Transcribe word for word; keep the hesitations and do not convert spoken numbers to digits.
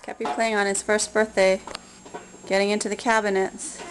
Kepi playing on his first birthday, getting into the cabinets.